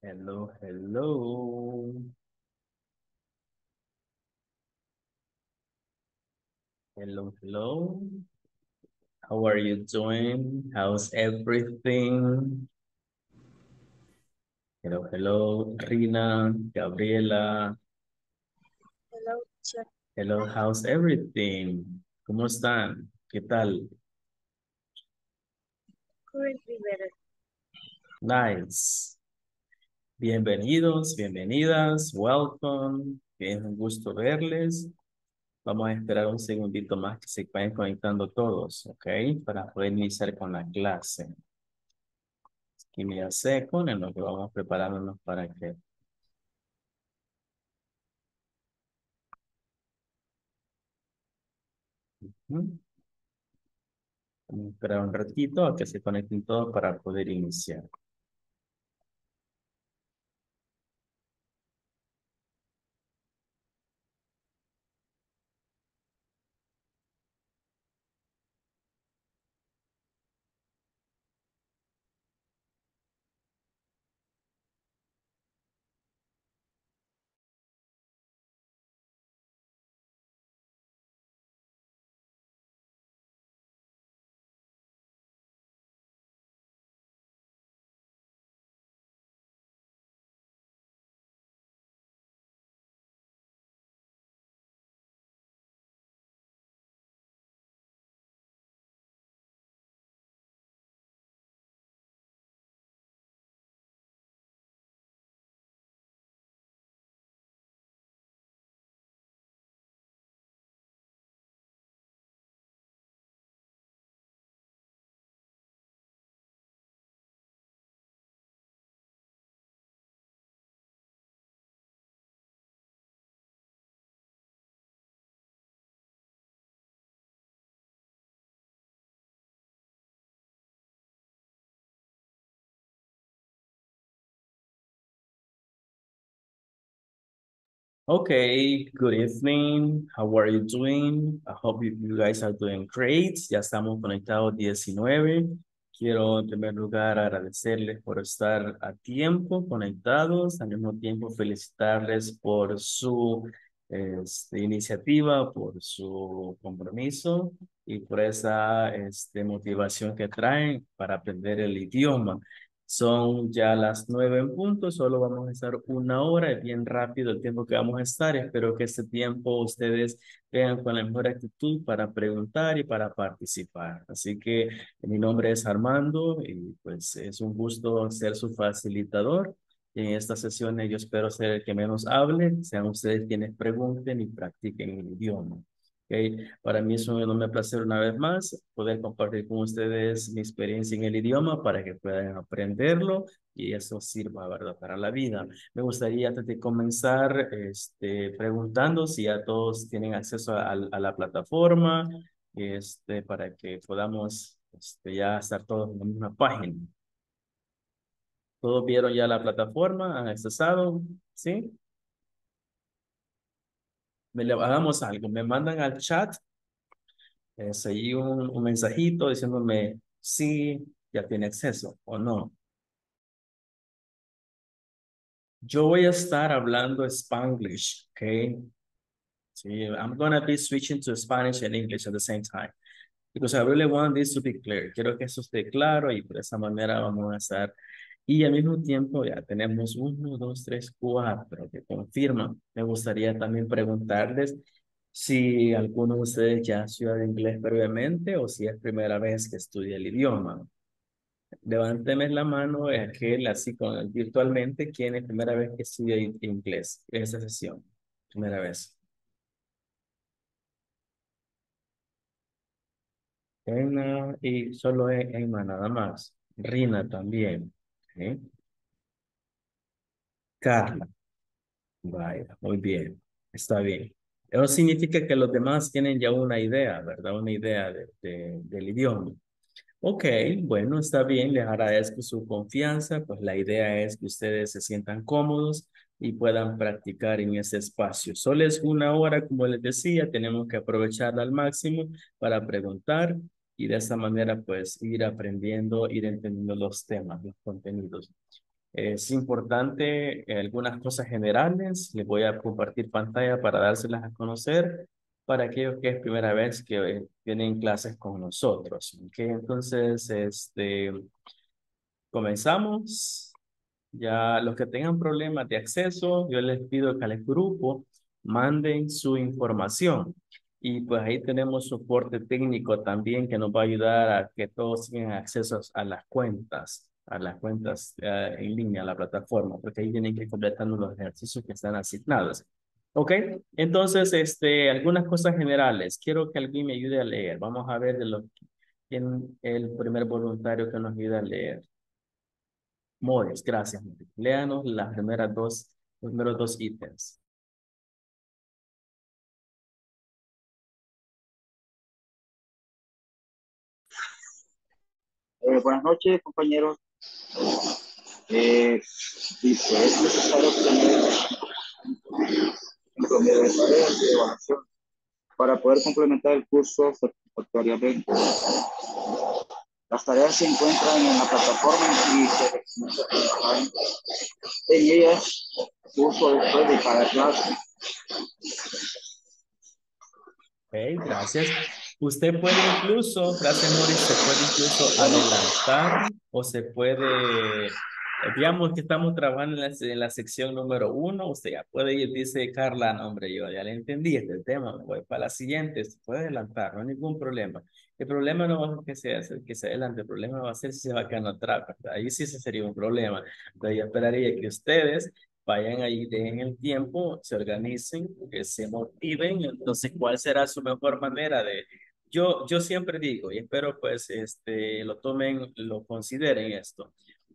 Hello, hello. Hello, hello. How are you doing? How's everything? Hello, hello. Rina, Gabriela. Hello, teacher. Hello, how's everything? ¿Cómo están? ¿Qué tal? Currently better. Nice. Bienvenidos, bienvenidas. Welcome. Es un gusto verles. Vamos a esperar un segundito más que se vayan conectando todos, ¿ok? Para poder iniciar con la clase. Give me a second en lo que vamos preparándonos para que... ¿Mm? Vamos a esperar un ratito a que se conecten todos para poder iniciar. Okay, good evening. How are you doing? I hope you guys are doing great. Ya estamos conectados 19. Quiero en primer lugar agradecerles por estar a tiempo conectados, al mismo tiempo felicitarles por su iniciativa, por su compromiso y por esa motivación que traen para aprender el idioma. Son ya las 9 en punto, solo vamos a estar una hora, es bien rápido el tiempo que vamos a estar. Espero que este tiempo ustedes vean con la mejor actitud para preguntar y para participar. Así que mi nombre es Armando y pues es un gusto ser su facilitador. En esta sesión yo espero ser el que menos hable, sean ustedes quienes pregunten y practiquen el idioma. ¿Ok? Para mí es un enorme placer una vez más poder compartir con ustedes mi experiencia en el idioma para que puedan aprenderlo y eso sirva, ¿verdad? Para la vida. Me gustaría antes de comenzar preguntando si ya todos tienen acceso a la plataforma para que podamos ya estar todos en la misma página. ¿Todos vieron ya la plataforma? ¿Han accesado? ¿Sí? Hagamos algo. Me mandan al chat seguí un mensajito diciéndome si ya tiene acceso o no. Yo voy a estar hablando Spanglish, ¿ok? Sí, I'm gonna be switching to Spanish and English at the same time. Because I really want this to be clear. Quiero que eso esté claro y por esa manera vamos a estar. Y al mismo tiempo ya tenemos uno, dos, tres, cuatro que confirman. Me gustaría también preguntarles si alguno de ustedes ya ha estudiado inglés previamente o si es primera vez que estudia el idioma. Levánteme la mano, es aquel así con, virtualmente, ¿quién es primera vez que estudia inglés en esta sesión? Primera vez. Emma y solo Emma nada más. Rina también. ¿Sí? Carla. Vaya, muy bien. Está bien. Eso significa que los demás tienen ya una idea, ¿verdad? Una idea del idioma. Ok, bueno, está bien, les agradezco su confianza, pues la idea es que ustedes se sientan cómodos y puedan practicar en ese espacio. Solo es una hora, como les decía, tenemos que aprovecharla al máximo para preguntar y de esa manera pues ir aprendiendo, ir entendiendo los temas, los contenidos. Es importante algunas cosas generales. Les voy a compartir pantalla para dárselas a conocer para aquellos que es primera vez que tienen clases con nosotros. ¿Ok? Entonces, comenzamos. Ya los que tengan problemas de acceso, yo les pido que al grupo manden su información. Y pues ahí tenemos soporte técnico también que nos va a ayudar a que todos tengan acceso a las cuentas en línea, a la plataforma, porque ahí tienen que completar los ejercicios que están asignados. Ok, entonces, algunas cosas generales. Quiero que alguien me ayude a leer. Vamos a ver quién el primer voluntario que nos ayuda a leer. Morris, gracias. Morris. Léanos los primeros dos ítems. Buenas noches, compañeros. Dice, es necesario obtener un promedio de tareas y evaluación para poder complementar el curso satisfactoriamente. Las tareas se encuentran en la plataforma y se recomienda trabajar en ellas justo después de cada clase. Ok, gracias. Usted puede incluso, gracias Morris, se puede incluso adelantar o se puede, digamos que estamos trabajando en la sección número 1, usted ya puede ir, dice Carla, no, hombre, yo ya le entendí este tema, me voy para la siguiente, se puede adelantar, no hay ningún problema. El problema no va a ser que se adelante, el problema va a ser si se va a quedar atrás, ¿verdad? Ahí sí ese sería un problema. Entonces yo esperaría que ustedes vayan ahí, dejen el tiempo, se organicen, que se motiven. Entonces, ¿cuál será su mejor manera de...? Yo siempre digo, y espero pues lo tomen, lo consideren esto.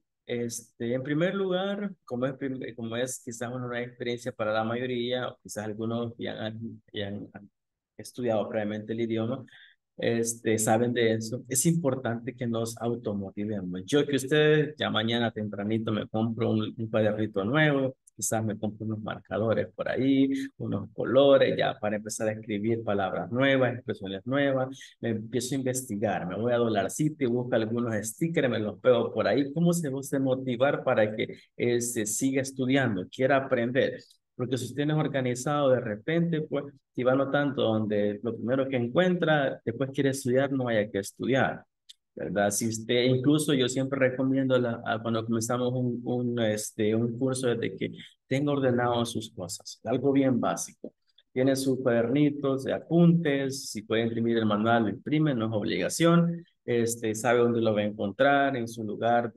En primer lugar, como es quizás una nueva experiencia para la mayoría, o quizás algunos ya han estudiado previamente el idioma, saben de eso, es importante que nos automotivemos. Yo que ustedes ya mañana tempranito me compro un cuadernito nuevo, quizás me compro unos marcadores por ahí, unos colores, ya para empezar a escribir palabras nuevas, expresiones nuevas, me empiezo a investigar, me voy a Dollar City, busco algunos stickers, me los pego por ahí. ¿Cómo se va a motivar para que se siga estudiando, quiera aprender? Porque si usted no es organizado de repente, pues si va notando donde lo primero que encuentra, después quiere estudiar, no haya que estudiar, ¿verdad? Si usted, incluso yo siempre recomiendo cuando comenzamos un curso desde que tenga ordenado sus cosas, algo bien básico. Tiene sus cuadernitos de apuntes, si puede imprimir el manual, lo imprime, no es obligación. Sabe dónde lo va a encontrar, en su lugar,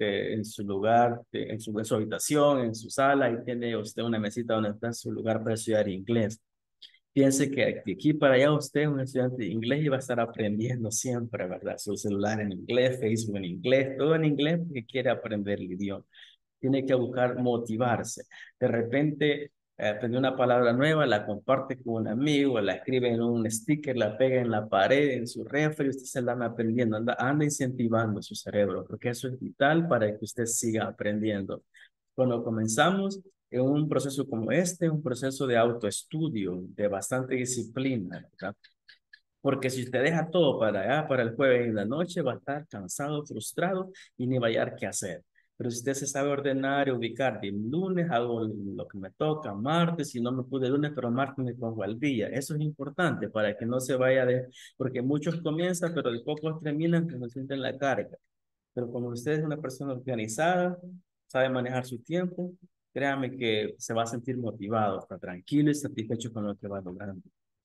en su habitación, en su sala, y tiene usted una mesita donde está en su lugar para estudiar inglés. Piense que de aquí para allá usted es un estudiante de inglés y va a estar aprendiendo siempre, ¿verdad? Su celular en inglés, Facebook en inglés, todo en inglés porque quiere aprender el idioma. Tiene que buscar motivarse. De repente aprende una palabra nueva, la comparte con un amigo, la escribe en un sticker, la pega en la pared, en su refri, usted se la anda aprendiendo, anda incentivando su cerebro, porque eso es vital para que usted siga aprendiendo. Cuando comenzamos en un proceso como un proceso de autoestudio, de bastante disciplina, ¿verdad? Porque si usted deja todo para el jueves en la noche, va a estar cansado, frustrado y ni va a hallar qué hacer. Pero si usted se sabe ordenar y ubicar, de lunes hago lo que me toca, martes, si no me pude el lunes, pero martes me pongo al día. Eso es importante para que no se vaya porque muchos comienzan, pero de pocos terminan que no sienten la carga. Pero como usted es una persona organizada, sabe manejar su tiempo, créame que se va a sentir motivado, está tranquilo y satisfecho con lo que va logrando.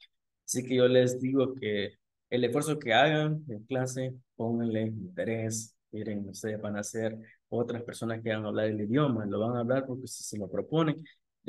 Así que yo les digo que el esfuerzo que hagan en clase, pónganle interés. Miren, ustedes van a ser otras personas que van a hablar el idioma, lo van a hablar porque si se lo proponen.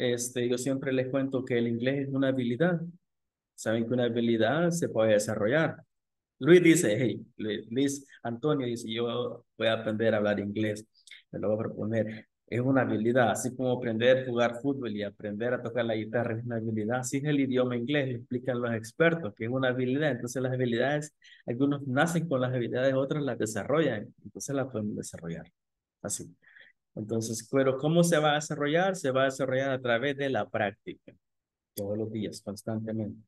Yo siempre les cuento que el inglés es una habilidad. Saben que una habilidad se puede desarrollar. Luis dice, hey, Luis Antonio dice, yo voy a aprender a hablar inglés, me lo voy a proponer. Es una habilidad, así como aprender a jugar fútbol y aprender a tocar la guitarra es una habilidad. Así es el idioma inglés, lo explican los expertos, que es una habilidad. Entonces las habilidades, algunos nacen con las habilidades, otros las desarrollan, entonces las pueden desarrollar. Así. Entonces, pero ¿cómo se va a desarrollar? Se va a desarrollar a través de la práctica todos los días, constantemente.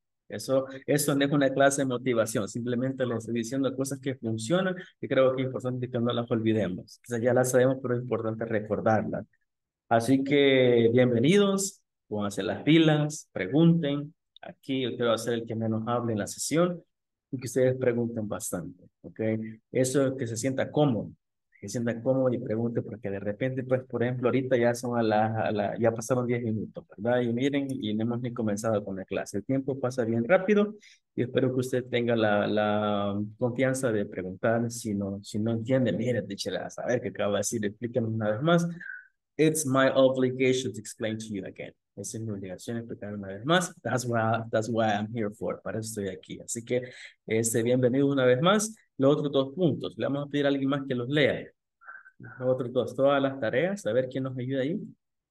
Eso no es una clase de motivación, simplemente les estoy diciendo cosas que funcionan y creo que es importante que no las olvidemos. Quizás ya las sabemos, pero es importante recordarlas. Así que bienvenidos, pónganse las pilas, pregunten. Aquí yo quiero ser el que menos hable en la sesión y que ustedes pregunten bastante, ¿ok? Eso es que se sienta cómodo, que se sienta cómodo y pregunte porque de repente, pues, por ejemplo, ahorita ya son ya pasaron 10 minutos, ¿verdad? Y miren, y no hemos ni comenzado con la clase. El tiempo pasa bien rápido y espero que usted tenga la confianza de preguntar si no entiende, mire, teacher, a saber qué acaba de decir, explíquenos una vez más. It's my obligation to explain to you again. Es mi obligación explicar una vez más. That's why I'm here for. Para eso estoy aquí. Así que, bienvenido una vez más. Los otros dos puntos. Le vamos a pedir a alguien más que los lea. Los otros dos, todas las tareas. A ver quién nos ayuda ahí.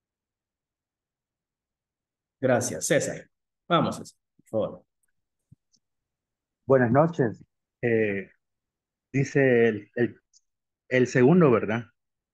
Gracias, César. Vamos, César, por favor. Buenas noches. Eh, dice el segundo, ¿verdad?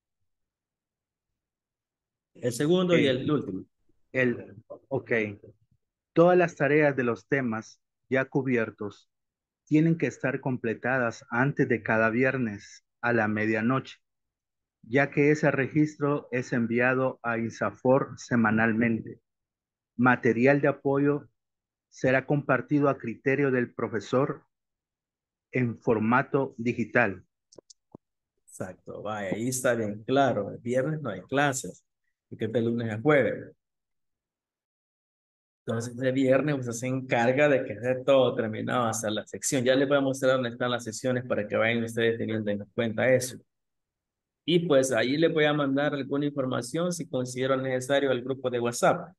El segundo y Eh, el último. ok. Todas las tareas de los temas ya cubiertos tienen que estar completadas antes de cada viernes a la medianoche, ya que ese registro es enviado a INSAFOR semanalmente. Material de apoyo será compartido a criterio del profesor en formato digital. Exacto, vaya, ahí está bien claro. El viernes no hay clases, porque es de lunes a jueves. Entonces, el viernes usted se encarga de que esté todo terminado hasta la sección. Ya les voy a mostrar dónde están las secciones para que vayan ustedes teniendo en cuenta eso. Y pues ahí les voy a mandar alguna información si considero necesario al grupo de WhatsApp.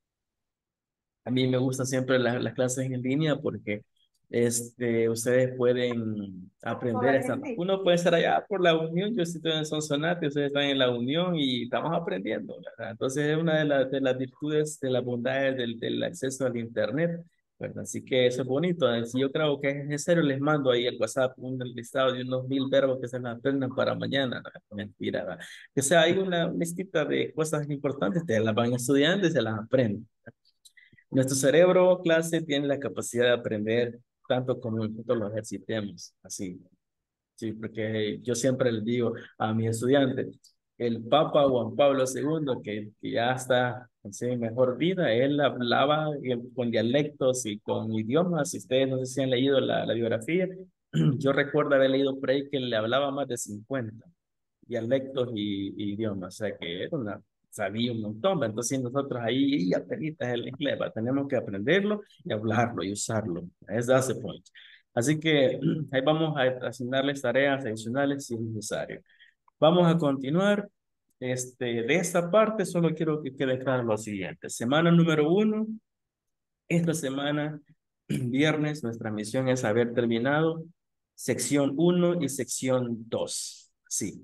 A mí me gustan siempre las clases en línea porque ustedes pueden aprender. Uno puede estar allá por la Unión, yo estoy en Sonsonate, ustedes están en la Unión y estamos aprendiendo, ¿verdad? Entonces es una de las virtudes, de las bondades del acceso al Internet, ¿verdad? Así que eso es bonito. Si yo creo que es necesario, les mando ahí el WhatsApp un listado de unos 1000 verbos que se me aprendan para mañana. No, mentira, ¿verdad? Que sea, hay una listita de cosas importantes, te las van estudiando y se las aprenden. Nuestro cerebro, clase, tiene la capacidad de aprender tanto como nosotros lo ejercitemos, así. Sí, porque yo siempre les digo a mis estudiantes, el Papa Juan Pablo II, que ya está en mejor vida, él hablaba con dialectos y con idiomas. Si ustedes no sé si han leído la biografía, yo recuerdo haber leído por ahí que le hablaba más de 50 dialectos y idiomas, o sea que era sabía un montón, entonces nosotros ahí apenas el inglés, tenemos que aprenderlo y hablarlo y usarlo, that's the point. Así que ahí vamos a asignarles tareas adicionales si es necesario. Vamos a continuar. De esta parte solo quiero que quede claro lo siguiente. Semana número 1, esta semana, viernes, nuestra misión es haber terminado sección 1 y sección 2. Sí.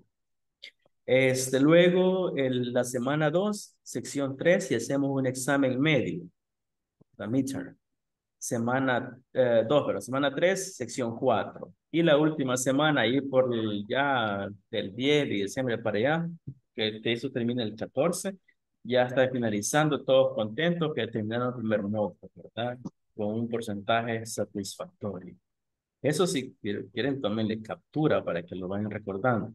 Luego, la semana 2, sección 3 y hacemos un examen medio, la midterm. Semana 2, pero semana 3, sección 4. Y la última semana, ahí por ya del 10 de diciembre para allá, que eso termina el 14, ya está finalizando, todos contentos que terminaron el primer módulo, ¿verdad? Con un porcentaje satisfactorio. Eso sí, quieren tomarle captura para que lo vayan recordando.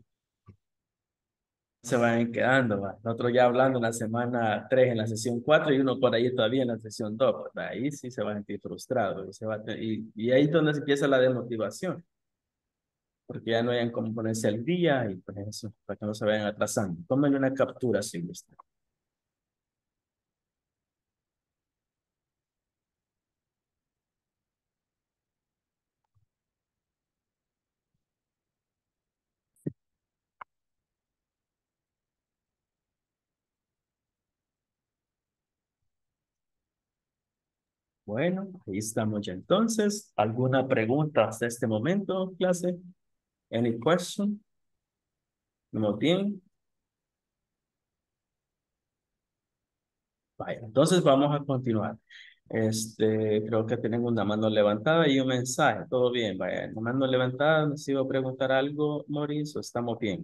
Se van quedando, ¿va? Nosotros ya hablando en la semana 3 en la sesión 4 y uno por ahí todavía en la sesión 2, ¿verdad? Ahí sí se va a sentir frustrado y ahí es donde se empieza la desmotivación, porque ya no hayan cómo ponerse al día y pues eso, para que no se vayan atrasando. Tómenle una captura si gusta. Bueno, ahí estamos ya entonces. ¿Alguna pregunta hasta este momento, clase? Any question? ¿No bien? Vaya, entonces vamos a continuar. Creo que tenemos una mano levantada y un mensaje. Todo bien, vaya. Una mano levantada, ¿nos iba a preguntar algo, Mauricio? ¿Estamos bien?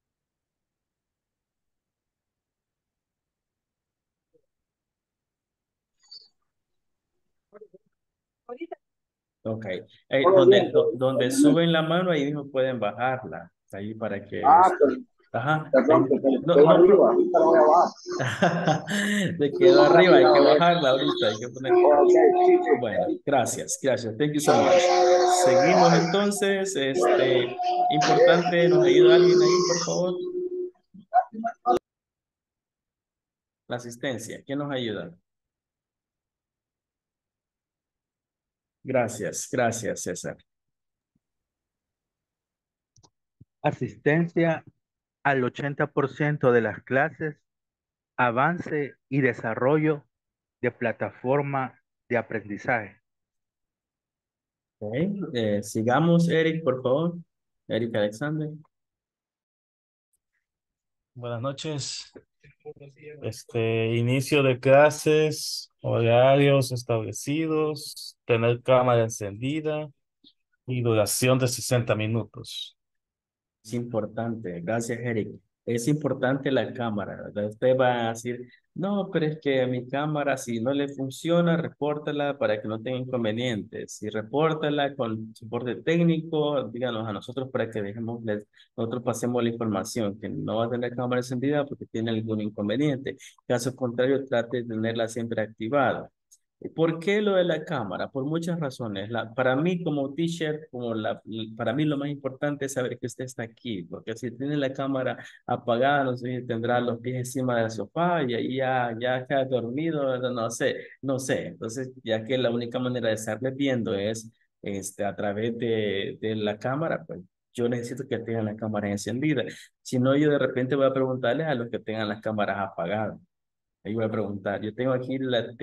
Ok. Todo bien. Donde suben la mano, ahí mismo pueden bajarla. Ahí para que Ah, Ajá. Perdón, que No, quedó no, arriba, ahorita lo voy a bajar. te quedó arriba, hay que bajarla ahorita, hay que poner. Ok, sí, Bueno, sí. gracias, gracias. Thank you so much. Seguimos entonces. Importante, ¿nos ayuda alguien ahí, por favor? La asistencia, ¿quién nos ayuda? Gracias, gracias, César. Asistencia al 80% de las clases, avance y desarrollo de plataforma de aprendizaje. Ok, sigamos, Eric, por favor. Eric Alexander. Buenas noches. Inicio de clases, horarios establecidos, tener cámara encendida y duración de 60 minutos. Es importante, gracias Eric. Es importante la cámara, ¿verdad? Usted va a decir, no, pero es que mi cámara, si no le funciona, repórtala para que no tenga inconvenientes. Si repórtala con soporte técnico, díganos a nosotros para que nosotros pasemos la información, que no va a tener cámara encendida porque tiene algún inconveniente. Caso contrario, trate de tenerla siempre activada. ¿Por qué lo de la cámara? Por muchas razones. Para mí como teacher, para mí lo más importante es saber que usted está aquí, porque si tiene la cámara apagada, no sé, si tendrá los pies encima del sofá y ahí ya queda dormido, ¿verdad? No sé, no sé. Entonces, ya que la única manera de estarle viendo es a través de la cámara, pues yo necesito que tengan la cámara encendida. Si no, yo de repente voy a preguntarles a los que tengan las cámaras apagadas. Ahí voy a preguntar. Yo tengo aquí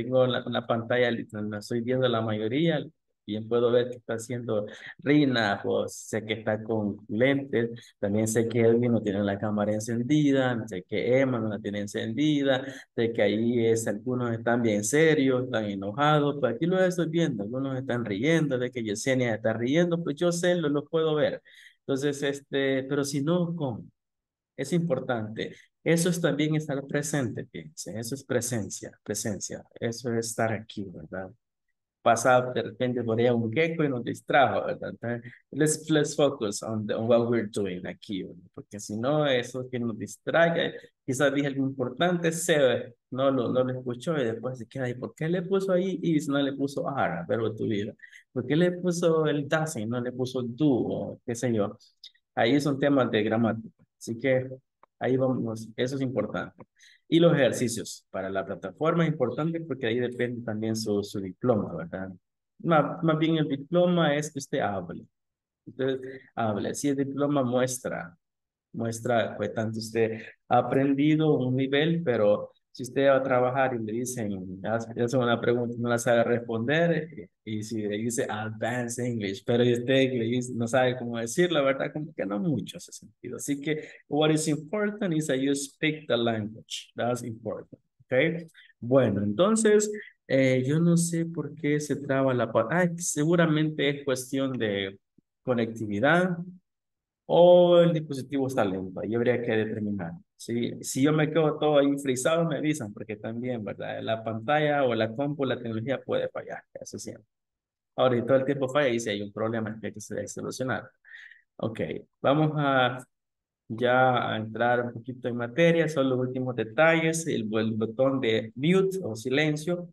una pantalla, la estoy viendo la mayoría. Bien puedo ver que está haciendo Rina, pues sé que está con lentes. También sé que Edwin no tiene la cámara encendida. Sé que Emma no la tiene encendida. Sé que ahí algunos están bien serios, están enojados. Pues aquí los estoy viendo. Algunos están riendo, de que Yesenia está riendo. Pues yo sé, lo puedo ver. Entonces, pero si no, ¿cómo? Es importante. Eso es también estar presente, fíjense. Eso es presencia, presencia. Eso es estar aquí, ¿verdad? Pasa de repente por ahí un gecko y nos distrajo, ¿verdad? Entonces, let's focus on what we're doing aquí, ¿verdad? Porque si no, eso que nos distraiga, quizás dije algo importante, se no lo escuchó y después se queda ahí. ¿Por qué le puso ahí y no le puso are, verbo de tu vida? ¿Por qué le puso el doesn't y no le puso do o qué sé yo? Ahí son temas de gramática. Así que ahí vamos, eso es importante. Y los ejercicios para la plataforma es importante porque ahí depende también su diploma, ¿verdad? Más bien el diploma es que usted hable. Usted hable. Si el diploma muestra, pues tanto usted ha aprendido un nivel, pero si usted va a trabajar y le dicen, hace una pregunta, no la sabe responder, y si le dice Advanced English, pero usted no sabe cómo decir, la verdad, como que no mucho hace sentido. Así que, what is important is that you speak the language. That's important. Okay. Bueno, entonces, yo no sé por qué se traba seguramente es cuestión de conectividad o el dispositivo está lento. Ahí habría que determinar. Si yo me quedo todo ahí frisado, me avisan, porque también, ¿verdad? La pantalla o la compu, la tecnología puede fallar, eso siempre. Ahora, si todo el tiempo falla y si hay un problema que hay que solucionar. Ok, vamos ya a entrar un poquito en materia, son los últimos detalles, el botón de mute o silencio.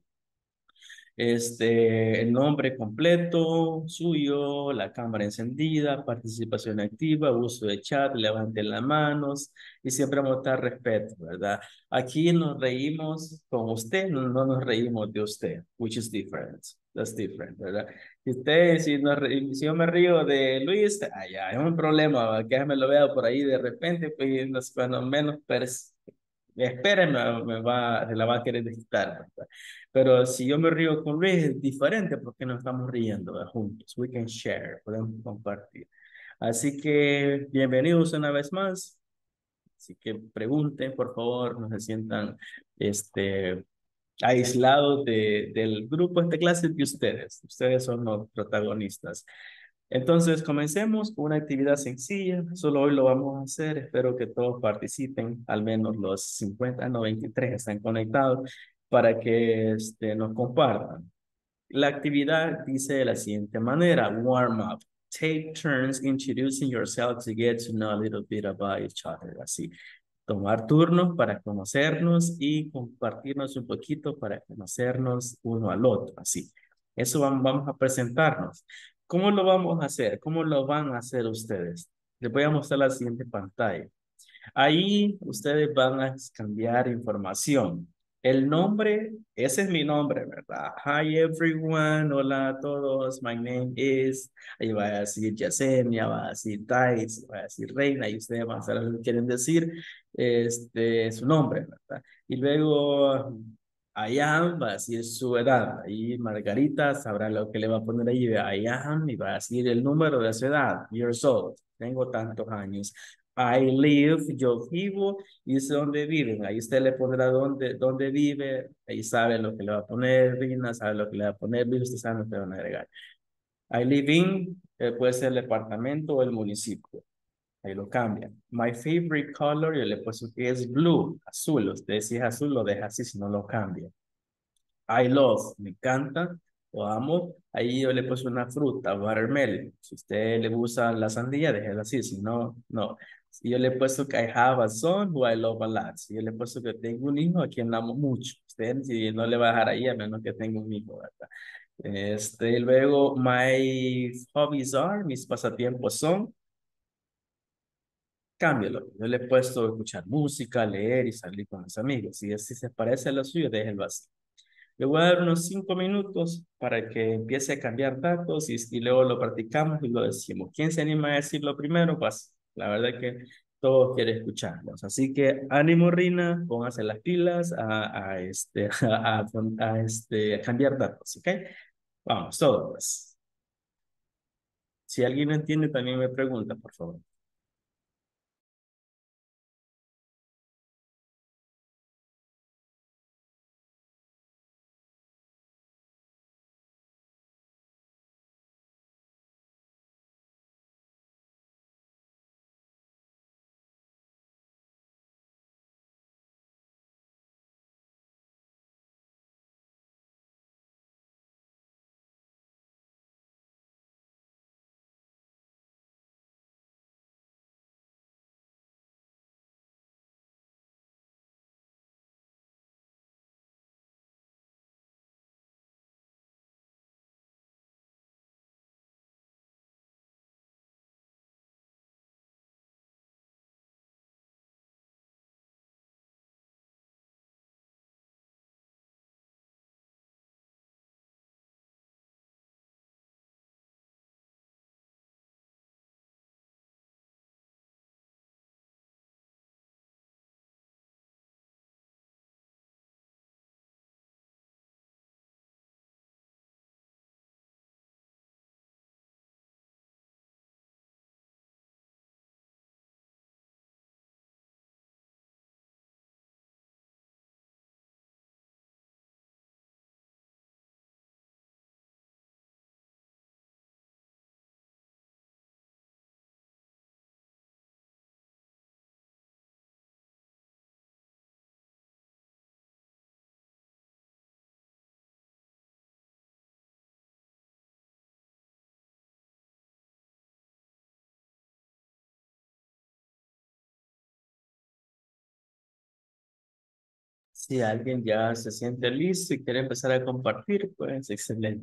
El nombre completo suyo, la cámara encendida, participación activa, uso de chat, levanten las manos y siempre mostrar respeto, ¿verdad? Aquí nos reímos con usted, no nos reímos de usted, which is different. That's different, ¿verdad? Si yo me río de Luis, ya es un problema, ¿verdad? Que me lo vea por ahí de repente, pues cuando menos espérenme, se la va a querer visitar, ¿verdad? Pero si yo me río con Luis es diferente porque nos estamos riendo, ¿verdad? Juntos. We can share, podemos compartir. Así que bienvenidos una vez más. Así que pregunten, por favor, no se sientan aislados del grupo. Esta clase es de ustedes. Ustedes son los protagonistas. Entonces, comencemos con una actividad sencilla. Solo hoy lo vamos a hacer. Espero que todos participen. Al menos los 50, no, 23 están conectados para que nos compartan. La actividad dice de la siguiente manera: warm up. take turns introducing yourself to get to know a little bit about each other. Así, tomar turnos para conocernos y compartirnos un poquito para conocernos uno al otro. Así, eso vamos a presentarnos. ¿Cómo lo vamos a hacer? ¿Cómo lo van a hacer ustedes? Les voy a mostrar la siguiente pantalla. Ahí ustedes van a cambiar información. El nombre, ese es mi nombre, ¿verdad? Hi everyone, hola a todos, my name is, ahí va a decir Yesenia, va a decir Thais, va a decir Reina, y ustedes van a saber lo que quieren decir, su nombre, ¿verdad? Y luego, I am, va a decir su edad, y Margarita sabrá lo que le va a poner ahí, I am, y va a decir el número de su edad, years old, tengo tantos años. I live, yo vivo, y dice dónde viven. Ahí usted le pondrá dónde vive, ahí sabe lo que le va a poner, Rina sabe lo que le va a poner, Luis, usted sabe lo que le van a agregar. I live in, puede ser el departamento o el municipio. Ahí lo cambian. My favorite color, yo le puse que es blue, azul. Usted si es azul lo deja así, si no lo cambia. I love, me encanta o amo. Ahí yo le puse una fruta, watermelon. Si usted le gusta la sandía, déjela así. Si no, no. Si yo le he puesto que I have a son who I love a lot. Si yo le he puesto que tengo un hijo a quien amo mucho. Usted si no le va a dejar ahí a menos que tenga un hijo, ¿verdad? Luego, my hobbies are, mis pasatiempos son, cámbialo. Yo le he puesto escuchar música, leer y salir con los amigos. Si se parece a lo suyo, déjelo así. Le voy a dar unos 5 minutos para que empiece a cambiar datos y luego lo practicamos y lo decimos. ¿Quién se anima a decirlo primero? Pues la verdad es que todos quieren escucharlos. Así que ánimo, Rina, póngase las pilas a cambiar datos, ¿ok? Vamos, todos. Pues. Si alguien no entiende, también me pregunta, por favor. Si alguien ya se siente listo y quiere empezar a compartir, pues excelente.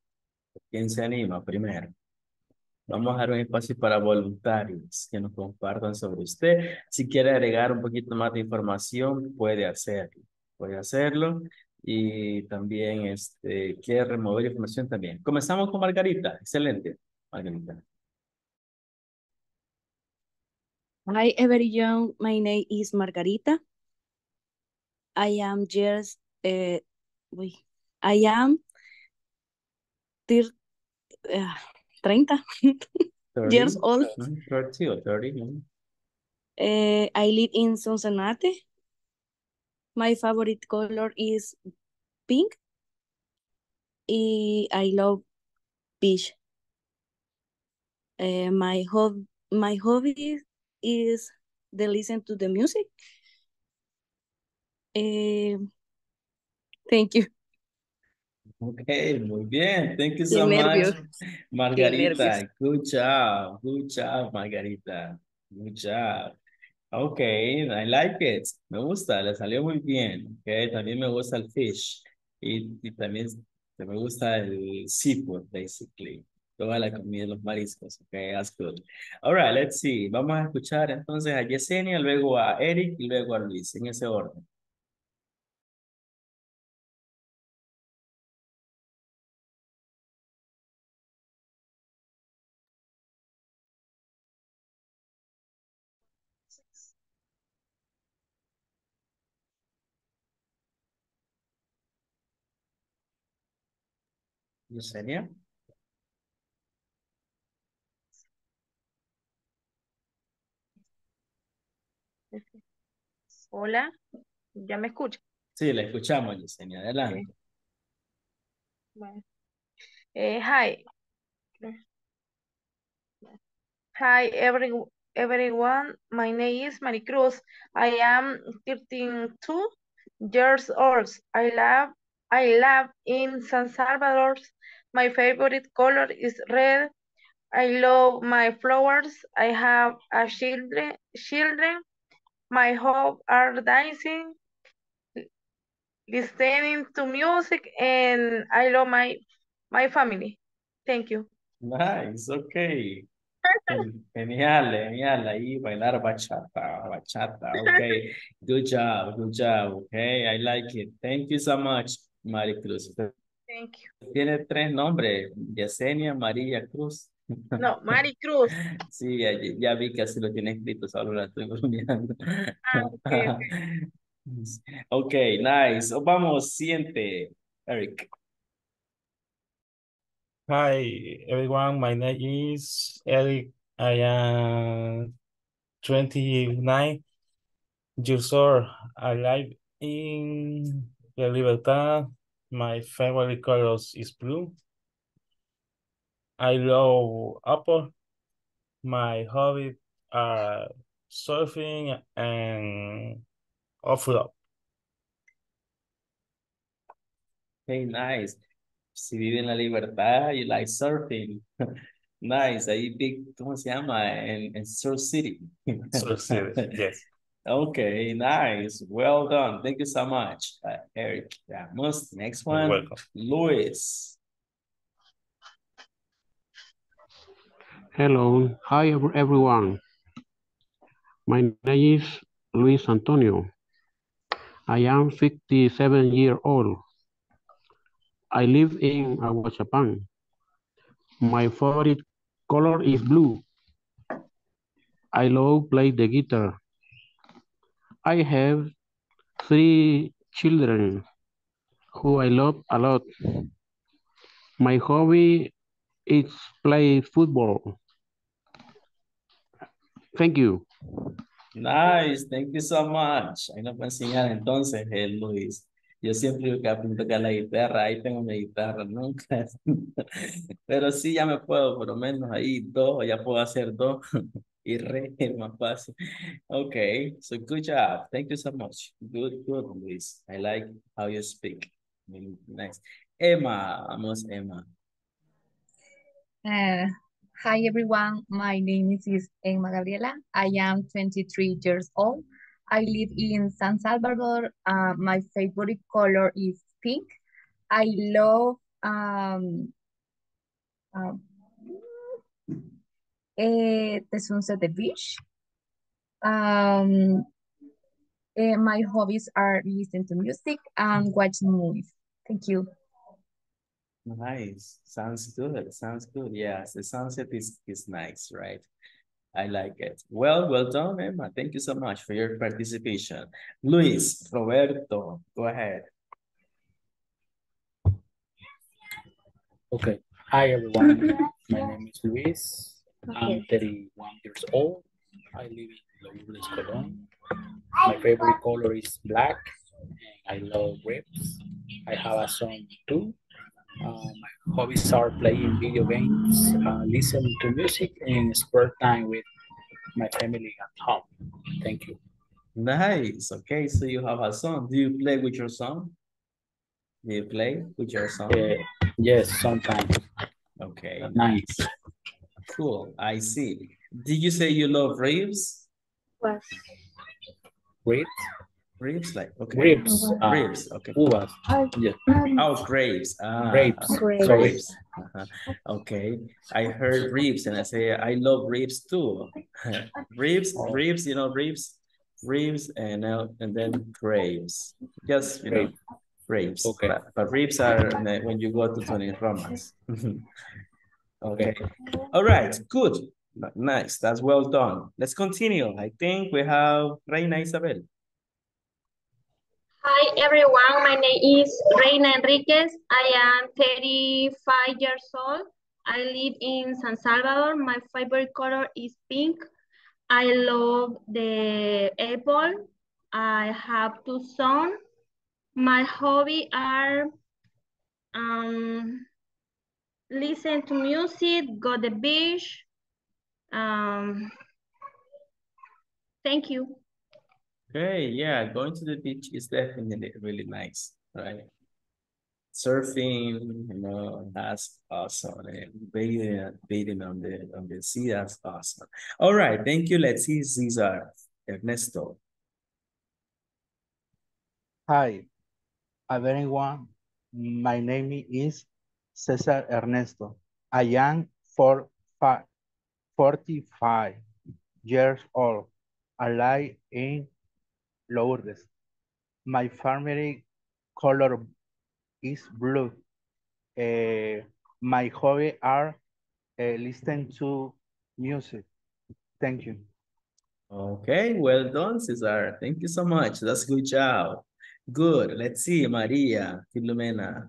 ¿Quién se anima primero? Vamos a dar un espacio para voluntarios que nos compartan sobre usted. Si quiere agregar un poquito más de información, puede hacerlo. Puede hacerlo. Y también, quiere remover información también. Comenzamos con Margarita. Excelente, Margarita. Hi everyone, my name is Margarita. I am just, wait, I am 30 years 30, old. 30 or 30. I live in Sonsonate. My favorite color is pink. I love beach. My hobby is to listen to the music. Thank you. Okay, muy bien. Thank you Qué so much, nervios, qué nervios. Margarita. Good job. Good job, Margarita. Good job. Okay, I like it. Me gusta, le salió muy bien. Okay, también me gusta el fish. Y también me gusta el seafood, basically. Toda la comida, los mariscos. Okay, that's good. All right, let's see. Vamos a escuchar entonces a Yesenia, luego a Eric y luego a Luis, en ese orden. Yesenia. Hola, ¿ya me escucha? Sí, la escuchamos, Yesenia. Okay. Adelante. Bueno. Hi. Hi, everyone. My name is Maricruz. I am 32 years old. I live in San Salvador. My favorite color is red. I love my flowers. I have a children. My hobbies are dancing, listening to music, and I love my family. Thank you. Nice, okay. Genial, genial. Ahí bailar bachata, bachata. Okay, good job. Okay, I like it. Thank you so much, Maricruz. Thank you. Tiene tres nombres, Yesenia María Cruz. No, Maricruz. Sí, ya vi que así lo tiene escrito, solo la estoy bromeando. Okay, okay. Okay, nice. Vamos, siguiente, Eric. Hi, everyone. My name is Eric. I am 29 years old. I live in La Libertad. My favorite colors is blue. I love Apple. My hobbies are surfing and off-road. Hey, nice. Si vive en la libertad, you like surfing. Nice. Ahí, ¿cómo se llama? En Surf City. Surf series, yes. Okay, nice. Well done. Thank you so much, Eric. Yeah, next You're one, welcome. Luis. Hello, hi everyone. My name is Luis Antonio. I am 57 years old. I live in Aguachapan. My favorite color is blue. I love play the guitar. I have 3 children who I love a lot. My hobby is play football. Thank you. Nice, thank you so much. Ahí nos va a enseñar entonces el Luis. Yo siempre digo que aprendo a tocar la guitarra, ahí tengo mi guitarra, nunca. Pero sí, ya me puedo, por lo menos ahí dos, ya puedo hacer dos y re es más fácil. Okay, so good job. Thank you so much. Good, Luis. I like how you speak. Nice. Emma, vamos, Emma. Hi everyone, my name is Emma Gabriela. I am 23 years old. I live in San Salvador. My favorite color is pink. I love the sunset, the beach. My hobbies are listen to music and watch movies. Thank you. Nice. Sounds good. Sounds good. Yes, the sunset is nice, right? I like it. Well done, Emma. Thank you so much for your participation. Luis, Roberto, go ahead. Okay. Hi, everyone. My name is Luis. I'm 31 years old. I live in Lourdes, Colón. My favorite color is black. And I love ribs. I have a son too. My hobbies are playing video games, listening to music, and spare time with my family at home. Thank you. Nice. Okay, so you have a son. Do you play with your son? Do you play with your son? Yes, sometimes. Okay, At nice. night. Cool, I see. Did you say you love ribs? What? Ribs? Ribs, like, okay. Ribs. Ribs, okay. Uvas. Yeah. Oh, grapes. Grapes. Okay. Sorry. Grapes. Okay. I heard ribs and I say, I love ribs too. Ribs, you know, ribs, and then grapes. Just, you know, Grape. grapes. Okay. But ribs are when you go to Tony Roma's. Okay. Okay. All right, good. Nice. That's well done. Let's continue. I think we have Reina Isabel. Hi everyone, my name is Reina Enriquez. I am 35 years old. I live in San Salvador. My favorite color is pink. I love the apple. I have two sons. My hobby are listen to music, go to the beach. Thank you. Okay, yeah, going to the beach is definitely really nice, right? Surfing, you know, that's awesome. And bathing on the sea, that's awesome. All right, thank you. Let's see Cesar, Ernesto. Hi, everyone. My name is Cesar Ernesto. I am 45 years old. I live in Lourdes. My family color is blue. My hobby are listen to music. Thank you. Okay, well done, Cesar. Thank you so much. That's a good job. Good. Let's see, Maria, Filomena.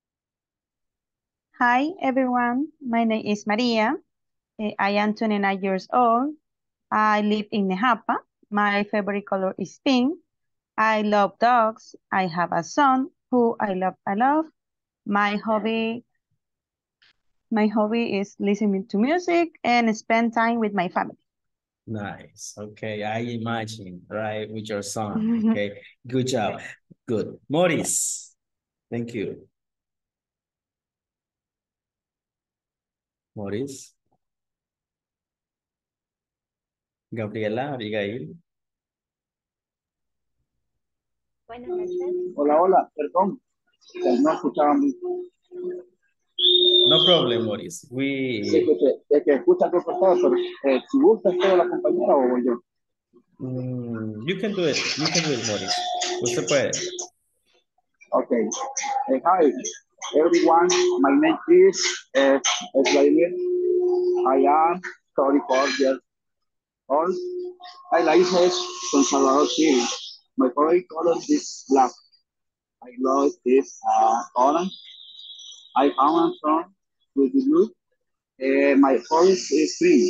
Hi, everyone. My name is Maria. I am 29 years old. I live in Nejapa. My favorite color is pink. I love dogs. I have a son who I love. My hobby is listening to music and spend time with my family. Nice. Okay, I imagine, right, with your son. Okay, good job. Good. Maurice, thank you. Maurice. Gabriela, Abigail. Buenas noches. Hola, hola, perdón, no escuchaba muy. No problem, Maurice. Sí, que escucha que cortado, pero si gusta, ¿es la compañera o voy yo? You can do it. You can do it, Maurice. Usted puede. Okay. Hi, everyone. My name is Vladimir. I am 34 years old. I live in San Salvador City. My favorite color is black. I love this orange. I found from with the blue. My forest is green.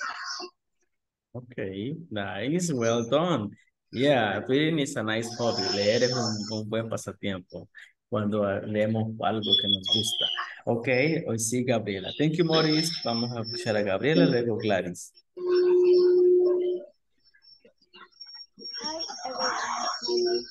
Okay, nice. Well done. Yeah, reading is a nice hobby. Leer es un buen pasatiempo cuando leemos algo que nos gusta. Ok, hoy sí, Gabriela. Thank you, Maurice. Vamos a escuchar a Gabriela, luego Gladys. Hi everyone, my name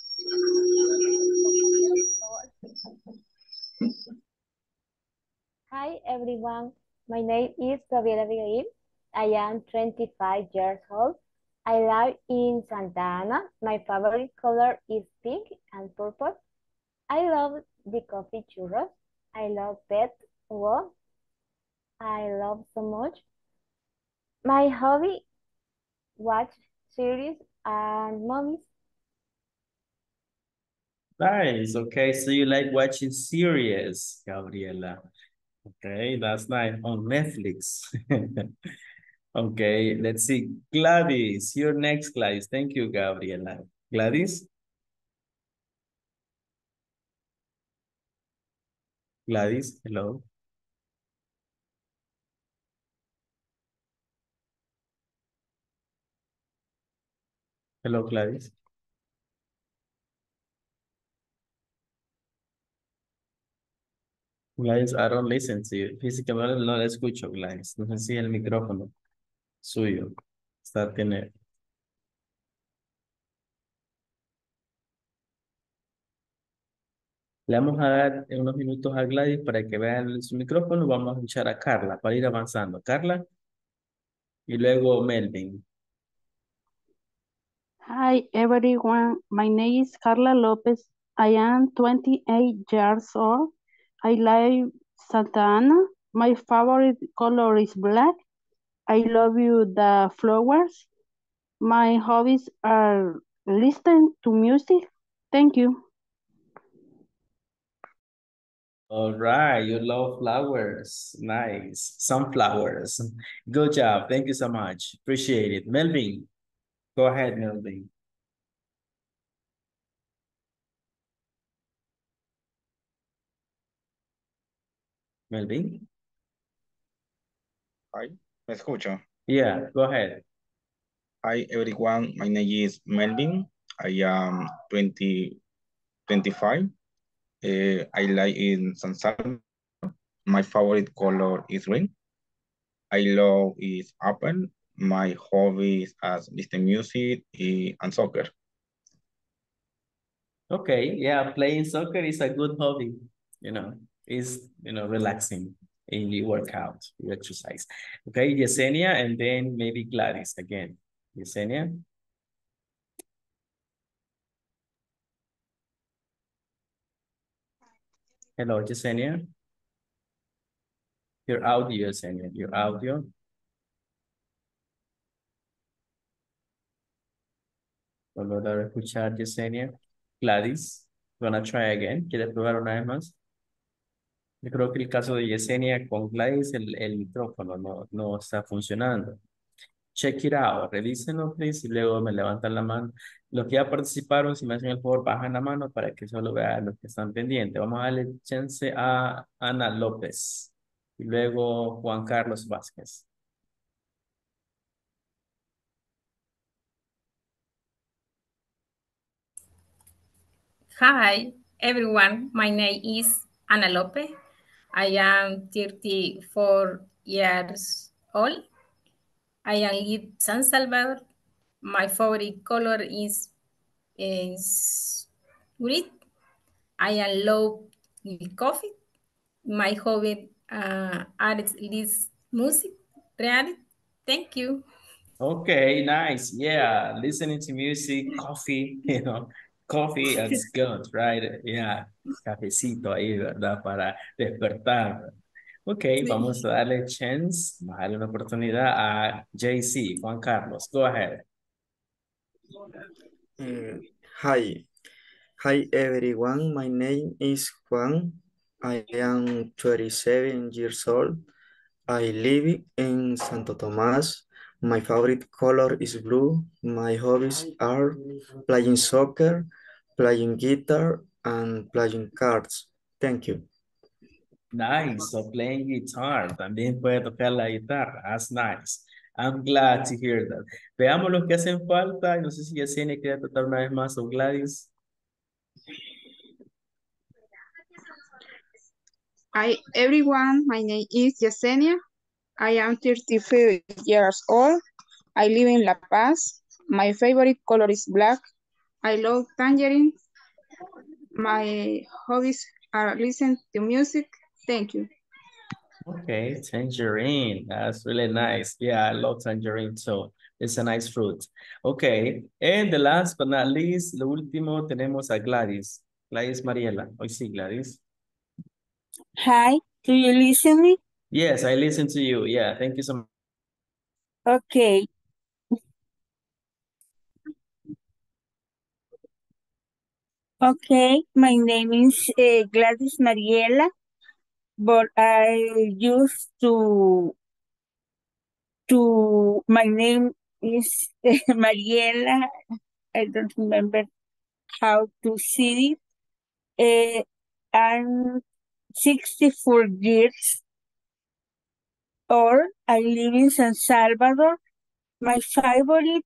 Hi everyone, my name is Gabriela Abigail. I am 25 years old. I live in Santa Ana. My favorite color is pink and purple. I love the coffee churros. I love pet walk. I love so much. My hobby, watch series and movies. Nice. Okay, so you like watching series, Gabriela. Okay, that's nice. On Netflix. Okay, let's see. Gladys, you're next, Gladys. Thank you, Gabriela. Gladys? Gladys, hello. Hello, Gladys. Gladys, I don't listen to you. Físicamente no la escucho, Gladys. No sé si el micrófono suyo está tiene. Le vamos a dar unos minutos a Gladys para que vean su micrófono. Vamos a escuchar a Carla para ir avanzando. Carla y luego Melvin. Hi everyone, my name is Carla Lopez. I am 28 years old. I live Santa Ana. My favorite color is black. I love you the flowers. My hobbies are listen to music. Thank you. All right, you love flowers. Nice. Sunflowers. Good job. Thank you so much. Appreciate it. Melvin, go ahead, Melvin. Melvin? Hi, ¿me escucho? Yeah, go ahead. Hi, everyone. My name is Melvin. I am 25. I live in San Salvador. My favorite color is green. I love is apple. My hobbies as listen music and soccer. Okay, yeah, playing soccer is a good hobby. Is relaxing and you work out, you exercise. Okay, Yesenia, and then maybe Gladys again. Yesenia? Hello, Yesenia? Your audio, Yesenia, your audio. Vamos a escuchar, Yesenia. Gladys, gonna try again. ¿Quieres probar una vez más? Yo creo que el caso de Yesenia con Gladys, el micrófono no está funcionando. Check it out, revísenlo, please, y luego me levantan la mano. Los que ya participaron, si me hacen el favor, bajan la mano para que solo vean los que están pendientes. Vamos a darle chance a Ana López y luego Juan Carlos Vázquez. Hi, everyone. My name is Ana Lopez. I am 34 years old. I am in San Salvador. My favorite color is green. I am love coffee. My hobby are this music. Real. Thank you. Okay, nice. Yeah, listening to music, coffee, coffee, that's good, right? Yeah, cafecito ahí, ¿verdad? Para despertar. Ok, vamos a darle chance, vamos a darle una oportunidad a JC, Juan Carlos. Go ahead. Hi. Hi everyone, my name is Juan. I am 27 years old. I live in Santo Tomas. My favorite color is blue. My hobbies are playing soccer, playing guitar, and playing cards. Thank you. Nice, so playing guitar, también puede tocar la guitarra, that's nice. I'm glad to hear that. Veamos los que hacen falta, no sé si Yesenia quiere tratar una vez más o Gladys. Hi everyone, my name is Yesenia. I am 35 years old. I live in La Paz. My favorite color is black. I love tangerine. My hobbies are listen to music. Thank you. Okay, tangerine, that's really nice. Yeah, I love tangerine too. It's a nice fruit. Okay, and the last but not least, lo último tenemos a Gladys. Gladys Mariela. Hoy sí, Gladys. Hi, do you listen me? Yes, I listen to you. Yeah, thank you so much. Okay. Okay, my name is Gladys Mariela, but I used my name is Mariela. I don't remember how to say it. I'm 64 years old. I live in San Salvador. My favorite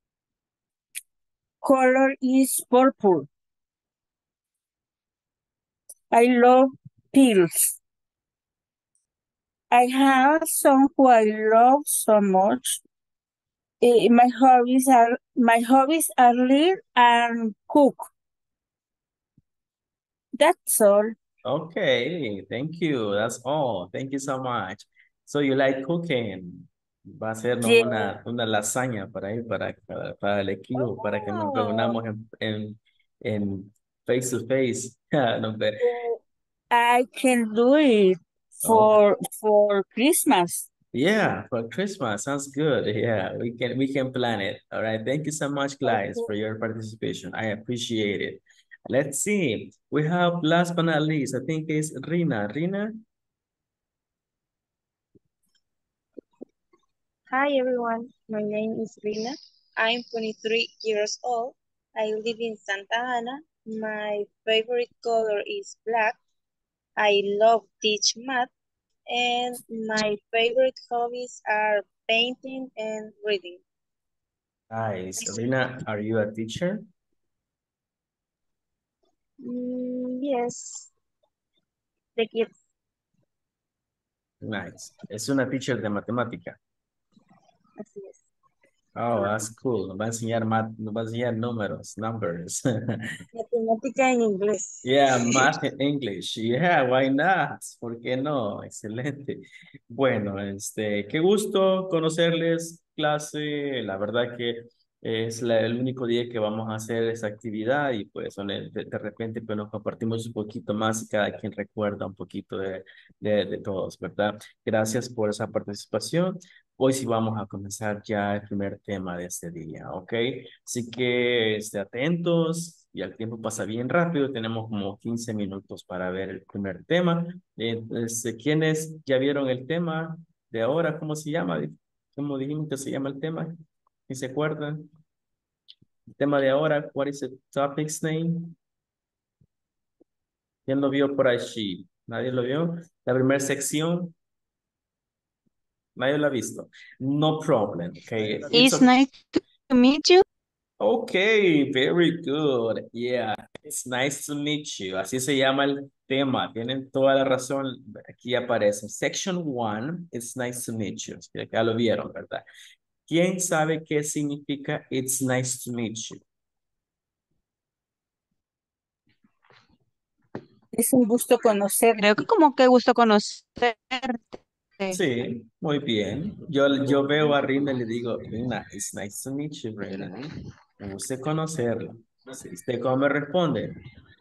color is purple. I love pills. I have some who I love so much. My hobbies are read and cook. That's all. Okay, thank you. That's all. Thank you so much. So you like cooking. Va a hacernos Yeah. una lasaña para ir para el equipo, para que nos Oh, reunamos en face to face. No, I can do it okay. for Christmas. Yeah, for Christmas. Sounds good. Yeah, we can plan it. All right. Thank you so much, guys, Okay. for your participation. I appreciate it. Let's see. We have last but not least, I think it's Rina. Rina? Hi everyone, my name is Rina. I'm 23 years old. I live in Santa Ana. My favorite color is black. I love teach math and my favorite hobbies are painting and reading. Nice. Rina, are you a teacher? Yes, the kids. Nice. Es una teacher de matemática. Así es. Oh, that's cool. Nos va a enseñar nos va a enseñar números, numbers. Matemática en inglés. Yeah, math and English. Yeah, why not? ¿Por qué no? Excelente. Bueno, qué gusto conocerles, clase. La verdad que es el único día que vamos a hacer esa actividad y pues de repente pues nos compartimos un poquito más y cada quien recuerda un poquito de todos, ¿verdad? Gracias por esa participación. Hoy sí vamos a comenzar ya el primer tema de este día, ¿ok? Así que atentos y el tiempo pasa bien rápido. Tenemos como 15 minutos para ver el primer tema. ¿Quiénes ya vieron el tema de ahora? ¿Cómo se llama? ¿Cómo dijimos que se llama el tema? ¿Y se acuerdan? El tema de ahora, what is the topic's name? ¿Quién lo vio por allí? ¿Nadie lo vio? La primera sección, nadie lo ha visto. No problem, okay? It's nice to meet you. Okay, very good. Yeah, it's nice to meet you. Así se llama el tema. Tienen toda la razón. Aquí aparece. Section 1, it's nice to meet you. Ya lo vieron, ¿verdad? ¿Quién sabe qué significa it's nice to meet you? Es un gusto conocer. Creo que como que gusto conocerte. Sí, muy bien. Yo veo a Rina y le digo, Rina, it's nice to meet you, Rina. Me gusta conocerla. Sí, ¿usted cómo me responde?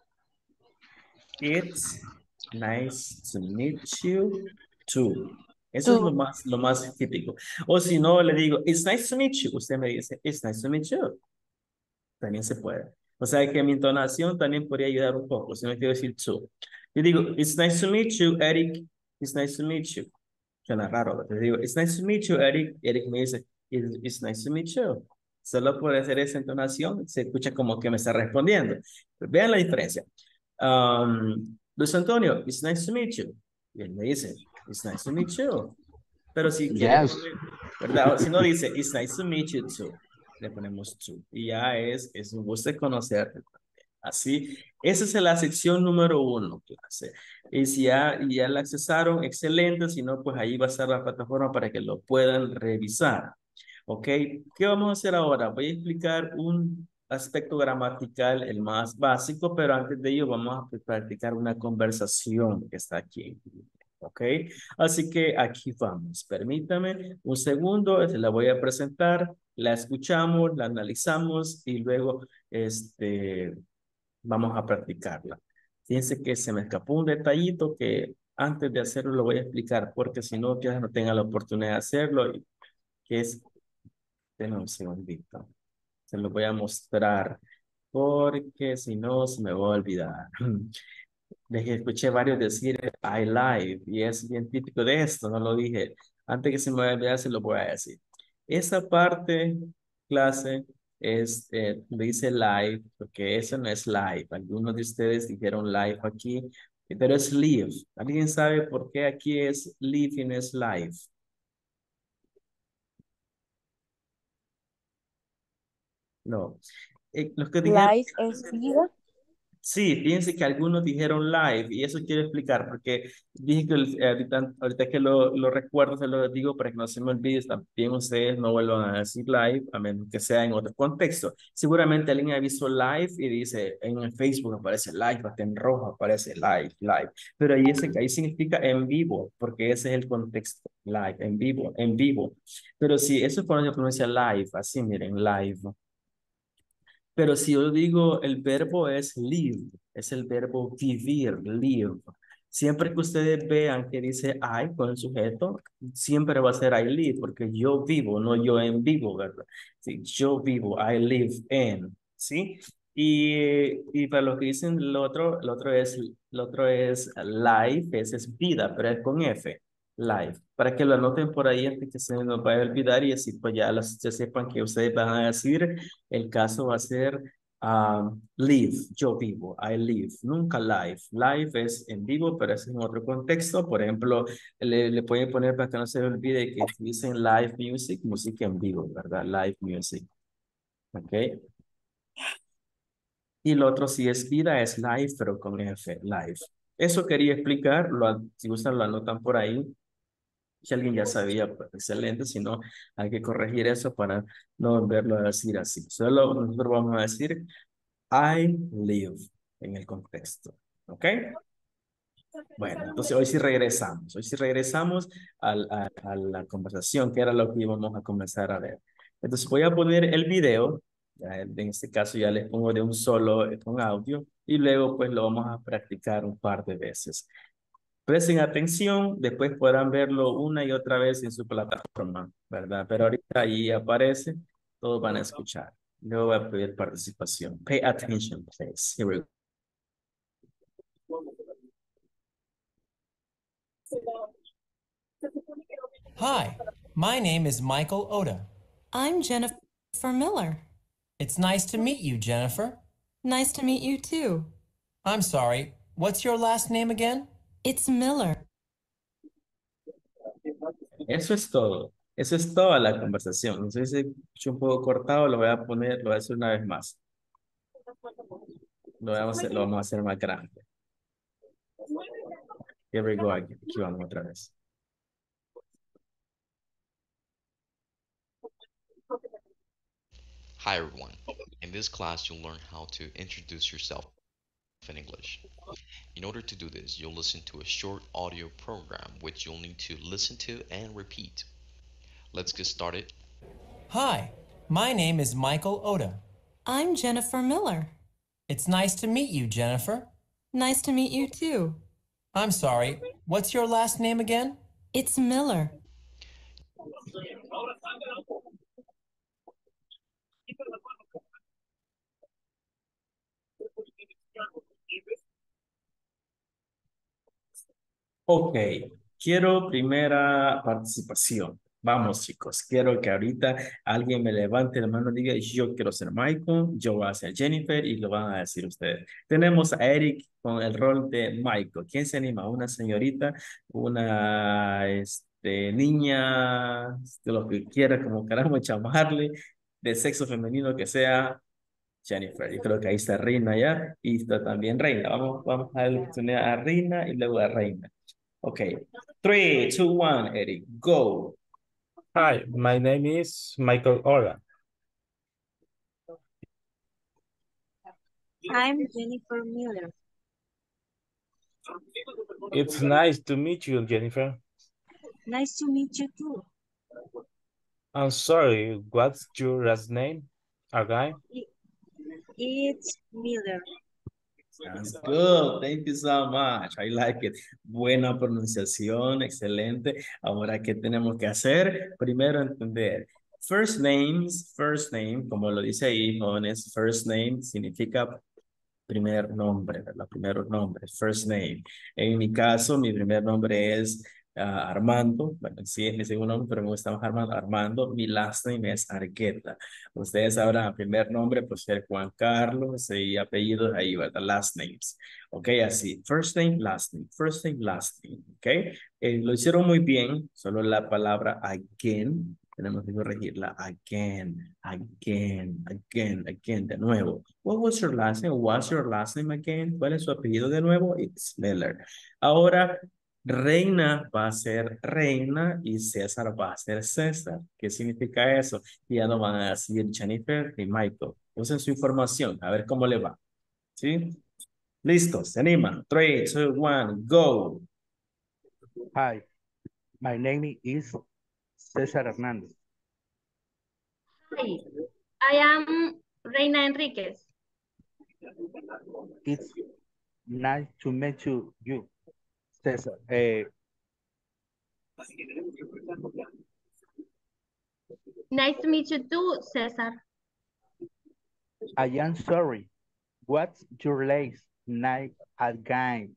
It's nice to meet you too. Eso es Tú. lo más típico. O si no, le digo, it's nice to meet you. Usted me dice, it's nice to meet you. También se puede. O sea que mi entonación también podría ayudar un poco. Si no quiero decir too. Yo digo, it's nice to meet you, Eric. It's nice to meet you. Suena raro, pero digo, it's nice to meet you, Eric. Eric me dice, it's nice to meet you. Solo por hacer esa entonación, se escucha como que me está respondiendo. Pero vean la diferencia. Luis Antonio, it's nice to meet you. Y él me dice, it's nice to meet you. Pero si quiere Yes. poner, ¿verdad? O si no dice, it's nice to meet you too. Le ponemos to. Y ya es un gusto de conocerte. Así, esa es la sección número 1, clase. Y si ya la accesaron, excelente. Si no, pues ahí va a estar la plataforma para que lo puedan revisar. ¿Ok? ¿Qué vamos a hacer ahora? Voy a explicar un aspecto gramatical, el más básico, pero antes de ello vamos a practicar una conversación que está aquí. ¿Ok? Así que aquí vamos. Permítame un segundo, se la voy a presentar, la escuchamos, la analizamos y luego vamos a practicarla. Fíjense que se me escapó un detallito que antes de hacerlo lo voy a explicar porque si no, ya no tenga la oportunidad de hacerlo, y que es, denme un segundito, se lo voy a mostrar porque si no se me va a olvidar. Les escuché varios decir I live y es bien típico de esto, no lo dije. Antes que se me olvide, se lo voy a decir. Esa parte, clase, dice live, porque eso no es live. Algunos de ustedes dijeron live aquí, pero es live. ¿Alguien sabe por qué aquí es live y no es live? No. Los que dijeron Life es vida. Sí, fíjense que algunos dijeron live y eso quiero explicar porque dije que ahorita que lo recuerdo se lo digo para que no se me olvide, también ustedes no vuelvan a decir live a menos que sea en otro contexto. Seguramente alguien ha visto live y dice en el Facebook aparece live, hasta en rojo aparece live, pero ahí significa en vivo porque ese es el contexto, live, en vivo. Pero sí, eso es cuando se pronuncia live, así miren, live. Pero si yo digo el verbo es live, es el verbo vivir, live. Siempre que ustedes vean que dice I con el sujeto, siempre va a ser I live, porque yo vivo, no yo en vivo, ¿verdad? Sí, yo vivo, I live in, ¿sí? Y para los que dicen lo otro es life, ese es vida, pero es con F, life. Para que lo anoten por ahí antes que se nos vaya a olvidar y así pues ya sepan que ustedes van a decir el caso va a ser live, yo vivo, I live, nunca live. Live es en vivo, pero es en otro contexto. Por ejemplo, le pueden poner para que no se le olvide que dicen live music, música en vivo, ¿verdad? Live music. ¿Ok? Y lo otro, si es vida, es live, pero con F, live. Eso quería explicar, si gustan lo anotan por ahí. Si alguien ya sabía, pues excelente, si no, hay que corregir eso para no volverlo a decir así. Solo nosotros vamos a decir I live en el contexto. ¿Ok? Bueno, entonces hoy sí regresamos a la conversación, que era lo que íbamos a comenzar a ver. Entonces voy a poner el video, en este caso ya les pongo de un solo con audio, y luego pues lo vamos a practicar un par de veces. Presten atención, después podrán verlo una y otra vez en su plataforma, ¿verdad? Pero ahorita ahí aparece, todos van a escuchar. Luego voy a pedir participación. Pay attention, please. Here we go. Hi, my name is Michael Oda. I'm Jennifer Miller. It's nice to meet you, Jennifer. Nice to meet you too. I'm sorry, what's your last name again? It's Miller. Eso es todo. Eso es toda la conversación. No sé si se escuchó un poco cortado, lo voy a poner, lo voy a hacer una vez más. Lo vamos a hacer más grande. Here we go again. Aquí vamos otra vez. Hi everyone. In this class, you'll learn how to introduce yourself in English. In order to do this, you'll listen to a short audio program which you'll need to listen to and repeat. Let's get started. Hi, my name is Michael Oda. I'm Jennifer Miller. It's nice to meet you, Jennifer. Nice to meet you too. I'm sorry, what's your last name again? It's Miller. Ok, quiero primera participación. Vamos, chicos, quiero que ahorita alguien me levante la mano y diga, yo quiero ser Michael, yo voy a ser Jennifer y lo van a decir ustedes. Tenemos a Eric con el rol de Michael. ¿Quién se anima? Una señorita, una niña, de lo que quiera, como queramos llamarle, de sexo femenino que sea Jennifer. Yo creo que ahí está Reina ya y está también Reina. Vamos a darle oportunidad a Reina y luego a Reina. Okay, 3, 2, 1, Eric, go. Hi, my name is Michael Oda. I'm Jennifer Miller. It's nice to meet you, Jennifer. Nice to meet you too. I'm sorry, what's your last name? Okay. It's Miller. Sounds good. Thank you so much. I like it. Buena pronunciación, excelente. Ahora, ¿qué tenemos que hacer? Primero entender. First name, como lo dice ahí, jóvenes, first name significa primer nombre, ¿verdad? Primeros nombres, first name. En mi caso, mi primer nombre es Armando. Bueno, sí es mi segundo nombre, pero me gusta más Armando. Armando, mi last name es Argueta. Ustedes sabrán, primer nombre, pues ser Juan Carlos y apellidos ahí, ¿verdad? Last names. Ok, así. First name, last name. First name, last name. Ok. Lo hicieron muy bien. Solo la palabra again. Tenemos que corregirla. Again, again, again, again. De nuevo. What was your last name? What's your last name again? ¿Cuál es su apellido de nuevo? It's Miller. Ahora, Reina va a ser Reina y César va a ser César. ¿Qué significa eso? Y ya no van a decir Jennifer ni Michael. Usen su información. A ver cómo le va. ¿Sí? Listos, se animan. 3, 2, 1, go. Hi, my name is César Hernández. Hi, I am Reina Enriquez. It's nice to meet you, César. Nice to meet you too, Cesar. I am sorry. What's your last name again?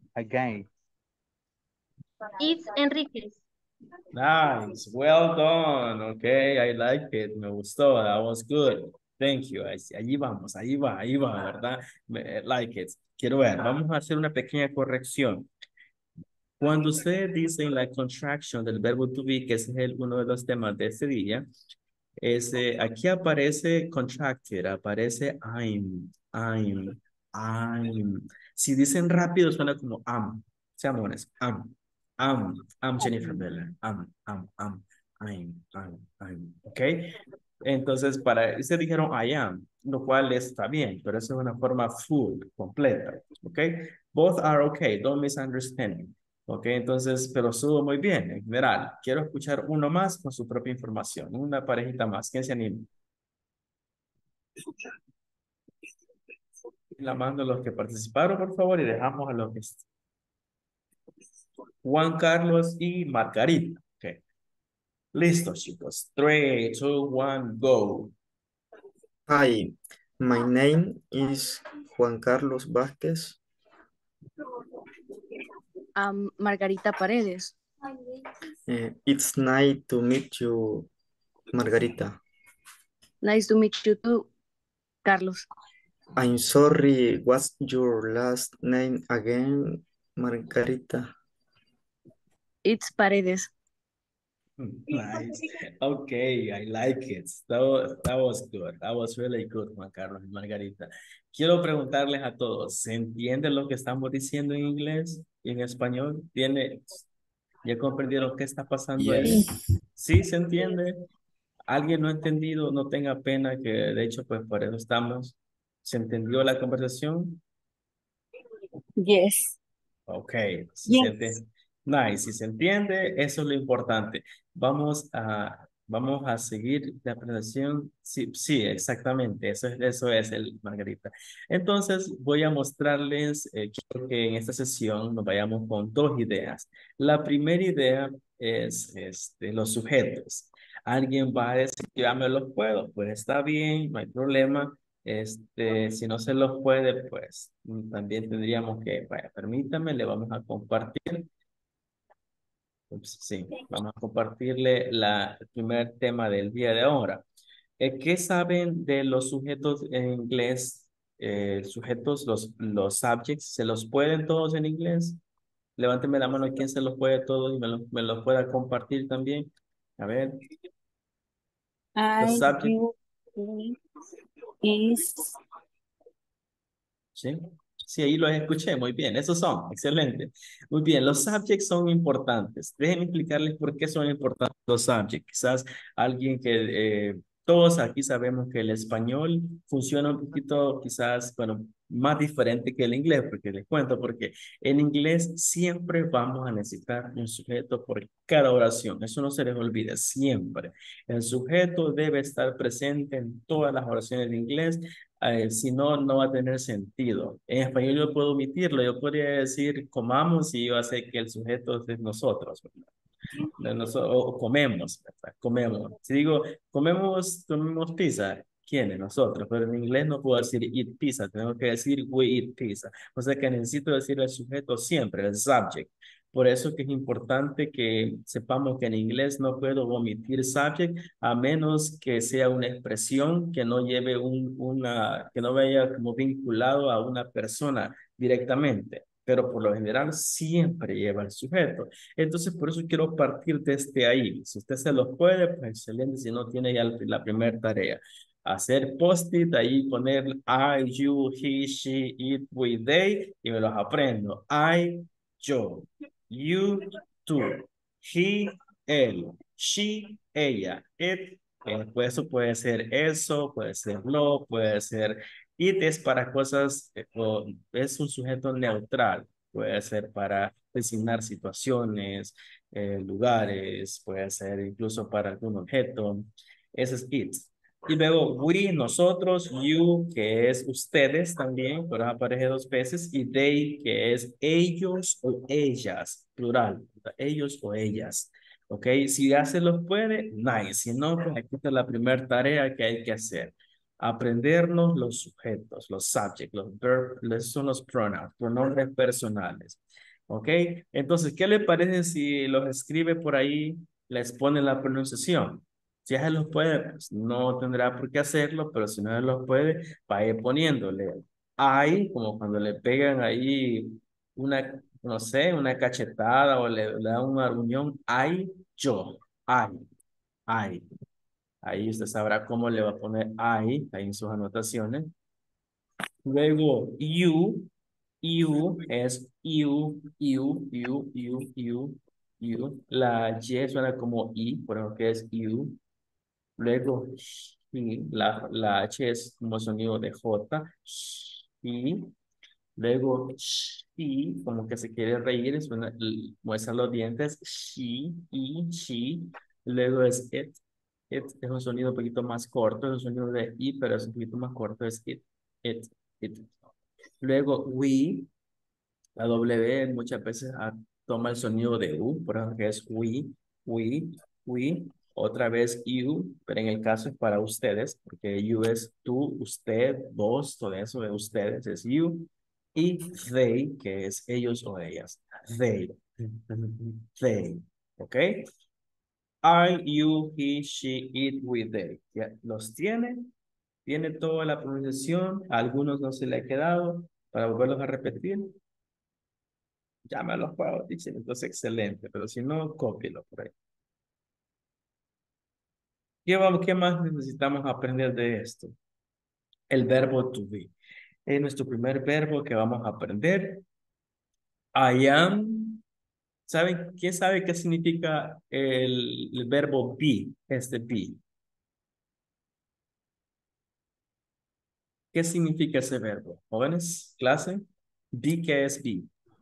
It's Enriquez. Nice, well done. Okay, I like it. Me gustó, that was good. Thank you. Allí vamos, ahí va, ¿verdad? Like it. Quiero ver, vamos a hacer una pequeña corrección. Cuando ustedes dicen la contraction del verbo to be, que ese es uno de los temas de este día, aquí aparece contracted, aparece I'm. Si dicen rápido suena como seamos honestos, I'm Jennifer Miller, I'm, ¿ok? Entonces, ustedes dijeron I am, lo cual está bien, pero eso es una forma full, completa, ¿ok? Both are okay, don't misunderstand me. Ok, entonces, pero estuvo muy bien en general. Quiero escuchar uno más con su propia información. Una parejita más. ¿Quién se anima? La mando a los que participaron, por favor, y dejamos a los que... Juan Carlos y Margarita. Ok. Listos, chicos. 3, 2, 1, go. Hi, my name is Juan Carlos Vázquez. Margarita Paredes. It's nice to meet you, Margarita. Nice to meet you too, Carlos. I'm sorry, what's your last name again, Margarita? It's Paredes. Nice. Okay, I like it. That was good. That was really good, Juan Carlos y Margarita. Quiero preguntarles a todos, ¿se entiende lo que estamos diciendo en inglés y en español? ¿Ya comprendieron qué está pasando ahí? ¿Sí se entiende? ¿Alguien no ha entendido? No tenga pena, que de hecho, pues por eso estamos. ¿Se entendió la conversación? Yes. Ok, Yes. Nice, si se entiende, eso es lo importante. Vamos a seguir la presentación. Sí, exactamente, eso es Margarita. Entonces, voy a mostrarles, quiero que en esta sesión nos vayamos con dos ideas. La primera idea es los sujetos. Alguien va a decir, ya me los puedo, pues está bien, no hay problema. Si no se los puede, pues también tendríamos que, vaya, permítame, le vamos a compartir. Sí, vamos a compartirle el primer tema del día de ahora. ¿Qué saben de los sujetos en inglés? Sujetos, los subjects, ¿se los pueden todos en inglés? Levánteme la mano quien se los puede todos y me los pueda compartir también. A ver. Los subjects. Sí, ahí los escuché, muy bien, esos son, excelente. Muy bien, los subjects son importantes. Déjenme explicarles por qué son importantes los subjects. Quizás alguien que, todos aquí sabemos que el español funciona un poquito, quizás, bueno, más diferente que el inglés, porque les cuento, porque en inglés siempre vamos a necesitar un sujeto por cada oración. Eso no se les olvide, siempre. El sujeto debe estar presente en todas las oraciones de inglés. Si no, no va a tener sentido. En español yo puedo omitirlo. Yo podría decir comamos y yo sé que el sujeto es de nosotros, ¿verdad? O comemos, ¿verdad? Comemos. Si digo comemos pizza, ¿quiénes? Nosotros. Pero en inglés no puedo decir eat pizza. Tengo que decir we eat pizza. O sea que necesito decir el sujeto siempre, el subject. Por eso que es importante que sepamos que en inglés no puedo omitir subject a menos que sea una expresión que no lleve que no vaya como vinculado a una persona directamente. pero por lo general siempre lleva el sujeto. Entonces, por eso quiero partir desde ahí. Si usted se los puede, pues excelente. Si no, tiene ya la primera tarea. Hacer post-it, ahí poner I, you, he, she, it, we, they, y me los aprendo. I, yo. You, tú. He, él. She, ella. It, pues eso puede ser eso, puede ser lo, puede ser it es para cosas, es un sujeto neutral, puede ser para designar situaciones, lugares, puede ser incluso para algún objeto. Ese es it. Y luego we, nosotros, you, que es ustedes también, pero aparece dos veces, y they, que es ellos o ellas, plural, ellos o ellas. ¿Ok? Si ya se los puede, nice. Si no, pues aquí está la primera tarea que hay que hacer. Aprendernos los sujetos, los subjects, los verbs, esos son los pronouns, pronombres personales. ¿Ok? Entonces, ¿qué le parece si los escribe por ahí, les pone la pronunciación? Si ya se los puede, pues no tendrá por qué hacerlo, pero si no se los puede, vaya poniéndole. Hay, como cuando le pegan ahí una, no sé, una cachetada o le dan una reunión, hay, yo, hay. Ahí usted sabrá cómo le va a poner ahí en sus anotaciones. Luego, you es you. La Y suena como I, por ejemplo, que es you. Luego, she, la H es como sonido de J. She. Luego, she, como que se quiere reír, suena, muestra los dientes. She. Luego es it. It es un sonido un poquito más corto, es un sonido de I, pero es un poquito más corto, es it. Luego, we, la W muchas veces toma el sonido de U, por ejemplo, que es we. Otra vez you, pero en el caso es para ustedes, porque you es tú, usted, vos, todo eso de ustedes es you. Y they, que es ellos o ellas. They. ¿Ok? I, you, he, she, it, we, they. ¿Ya? ¿Los tiene? ¿Tiene toda la pronunciación? A algunos no se le ha quedado. Para volverlos a repetir. Ya me los puedo decir. Entonces, excelente. Pero si no, cópielo por ahí. ¿Qué más necesitamos aprender de esto? El verbo to be. Es nuestro primer verbo que vamos a aprender. I am. ¿Quién sabe qué significa el verbo be? Be. ¿Qué significa ese verbo? Jóvenes, clase. Be, ¿qué es be?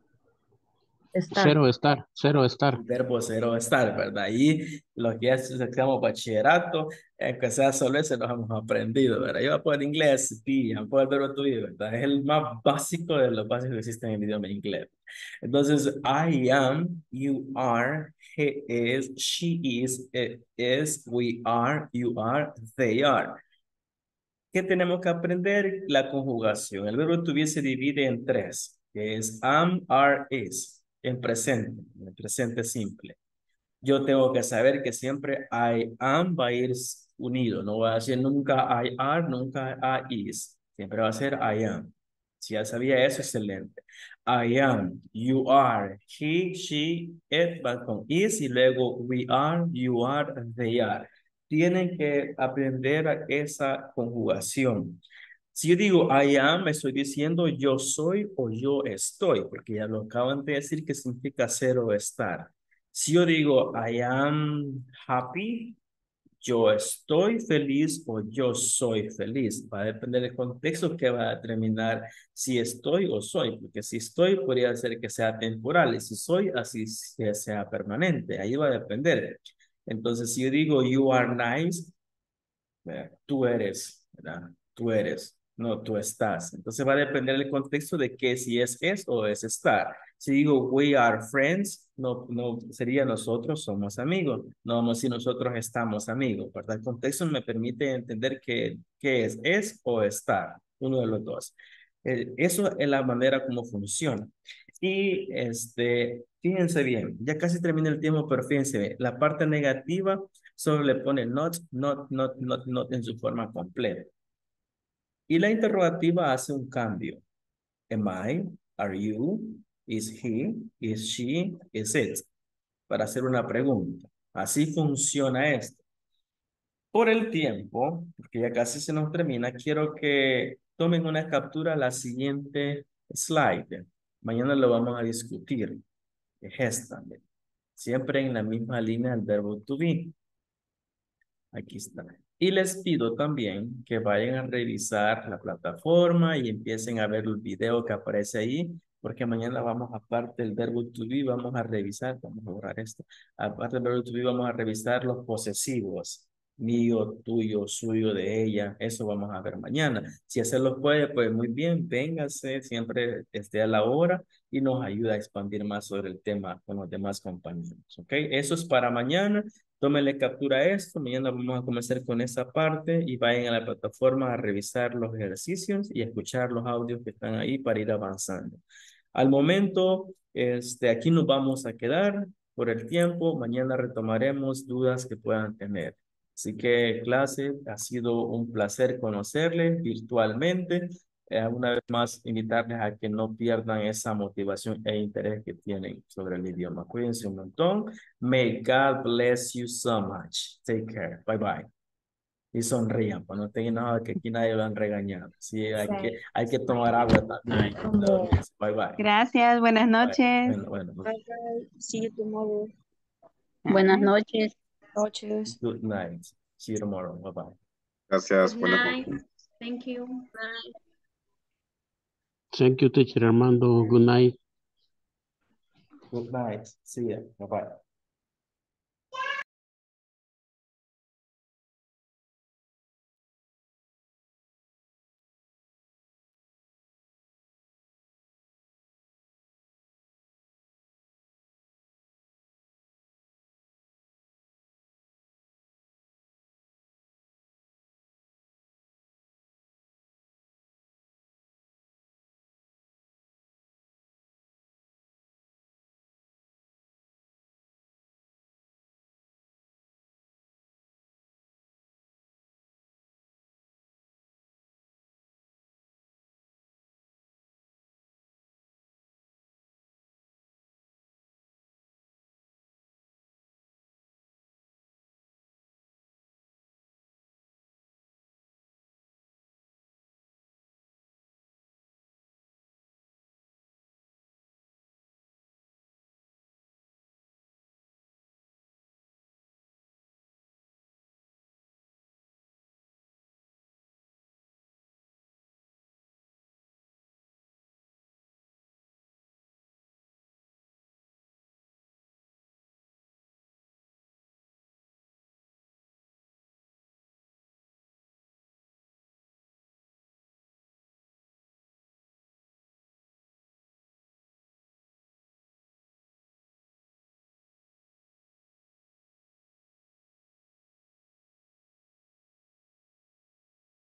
Cero estar. El verbo cero estar, ¿verdad? Y los que ya estudiamos bachillerato, que sea solo ese, los hemos aprendido, ¿verdad? Yo voy a poner inglés, be, voy a poner verbo to be, ¿verdad? Es el más básico de los básicos que existen en el idioma inglés. Entonces, I am, you are, he is, she is, it is, we are, you are, they are. ¿Qué tenemos que aprender? La conjugación. El verbo to be se divide en tres, que es am, are, is, en presente simple. Yo tengo que saber que siempre I am va a ir unido, no va a decir nunca I are, nunca I is, siempre va a ser I am. Si ya sabía eso, excelente. I am, you are, he, she, it, va con is y luego we are, you are, they are. Tienen que aprender esa conjugación. Si yo digo I am, estoy diciendo yo soy o yo estoy, porque ya lo acaban de decir que significa ser o estar. Si yo digo I am happy, yo estoy feliz o yo soy feliz. Va a depender del contexto que va a determinar si estoy o soy, porque si estoy podría ser que sea temporal y si soy así que sea permanente. Ahí va a depender. Entonces, si yo digo you are nice, tú eres, ¿verdad? Tú eres, no tú estás. Entonces va a depender del contexto de que si es o es estar. Si digo we are friends, no sería nosotros somos amigos. No vamos a decir nosotros estamos amigos, ¿verdad? El contexto me permite entender qué es o estar, uno de los dos. Eso es la manera como funciona. Y fíjense bien, ya casi termina el tiempo, pero fíjense bien, la parte negativa solo le pone not en su forma completa. Y la interrogativa hace un cambio. Am I? Are you? is he, is she, is it. Para hacer una pregunta. Así funciona esto. Por el tiempo, porque ya casi se nos termina, quiero que tomen una captura a la siguiente slide. Mañana lo vamos a discutir. Es esta. Siempre en la misma línea del verbo to be. Aquí está. Y les pido también que vayan a revisar la plataforma y empiecen a ver el video que aparece ahí, porque mañana vamos, aparte del verbo to be, vamos a revisar, vamos a borrar esto, aparte del verbo to be, vamos a revisar los posesivos, mío, tuyo, suyo, de ella, eso vamos a ver mañana. Si hacerlo puede, pues muy bien, véngase, siempre esté a la hora y nos ayuda a expandir más sobre el tema con los demás compañeros, ¿ok? Eso es para mañana. Tómenle captura a esto, mañana vamos a comenzar con esa parte y vayan a la plataforma a revisar los ejercicios y escuchar los audios que están ahí para ir avanzando. Al momento, aquí nos vamos a quedar por el tiempo, mañana retomaremos dudas que puedan tener. Así que clase, ha sido un placer conocerles virtualmente. Una vez más, invitarles a que no pierdan esa motivación e interés que tienen sobre el idioma. Cuídense un montón. May God bless you so much. Take care. Bye bye. Y sonrían, pues no tengan nada que aquí nadie lo han regañado. Sí, hay que tomar agua también. Bye bye. Gracias, buenas noches. Bueno. Bye bye. See you tomorrow. Buenas noches. Noches. Good night. See you tomorrow. Bye bye. Gracias. Good Buenas night. noches. Thank you. Bye. Thank you, teacher Armando. Good night. Good night. See you. Bye bye.